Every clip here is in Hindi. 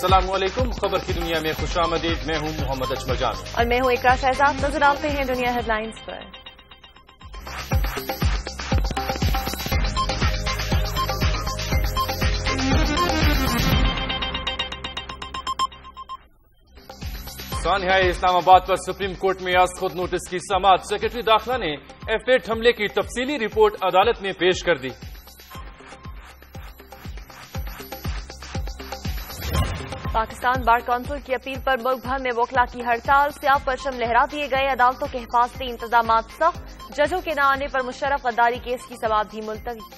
अस्सलामुअलैकुम। खबर की दुनिया में खुशामदीद। मैं हूं मोहम्मद अजमल जान और मैं हूं इकरा शहजाद। नजर डालते हैं दुनिया हेडलाइंस पर। सानिया इस्लामाबाद पर सुप्रीम कोर्ट में आज खुद नोटिस की समाअत। सेक्रेटरी दाखिला ने F8 हमले की तफसीली रिपोर्ट अदालत में पेश कर दी। पाकिस्तान बार काउंसिल की अपील पर मुल्क भर में वकला की हड़ताल। स्याह परचम लहरा दिए गए। अदालतों के हिफाजती इंतजाम सख्त। जजों के न आने पर मुशर्रफ गद्दारी केस की समाअत भी मुलतवी।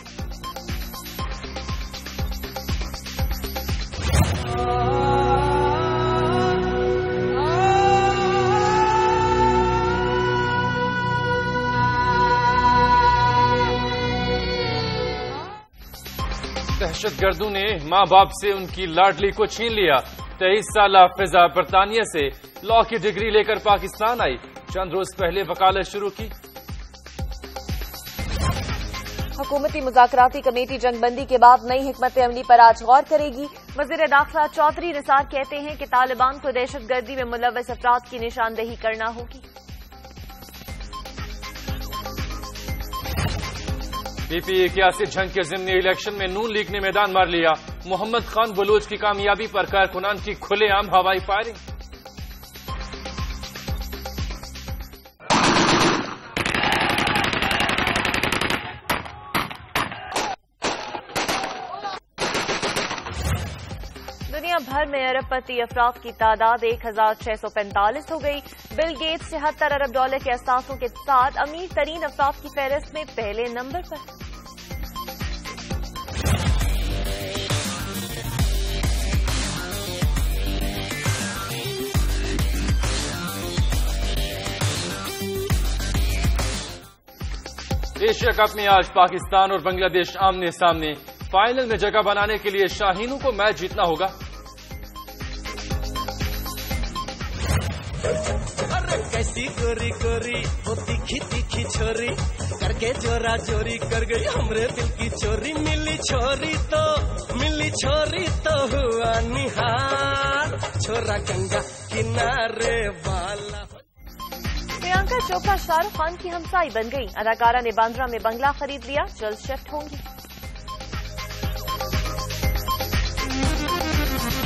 दहशतगर्दों ने मां बाप से उनकी लाडली को छीन लिया। 23 साल फिजा बरतानिया से लॉ की डिग्री लेकर पाकिस्तान आई। चंद रोज पहले वकालत शुरू की। हुकूमती मुज़ाकराती कमेटी जंगबंदी के बाद नई हिकमत अमली पर आज गौर करेगी। वज़ीर दाखिला चौधरी निसार कहते हैं कि तालिबान को दहशतगर्दी में मुलव्वस अफराद की निशानदेही करना होगी। PPA की आसिफ जंग के ज़िम्नी इलेक्शन में नून लीग ने मैदान मार लिया। मोहम्मद खान बलूच की कामयाबी पर कारकुनान की खुलेआम हवाई फायरिंग। दुनिया भर में अरबपति अफराद की तादाद 1645 हो गई। बिल गेट्स $76 अरब के असासों के साथ अमीर तरीन अफराद की फहरिस्त में पहले नंबर पर। एशिया कप में आज पाकिस्तान और बांग्लादेश आमने सामने। फाइनल में जगह बनाने के लिए शाहीनों को मैच जीतना होगा। अरे कैसी गोरी गोरी वो तीखी तीखी छोरी करके जोरा जोरी कर गई हमरे दिल की चोरी। मिली छोरी तो हुआ निहार छोरा गंगा किनारे वाला। प्रियंका चोपड़ा शाहरुख खान की हमसाई बन गई। अदाकारा ने बांद्रा में बंगला खरीद लिया। जल्द शिफ्ट होंगी।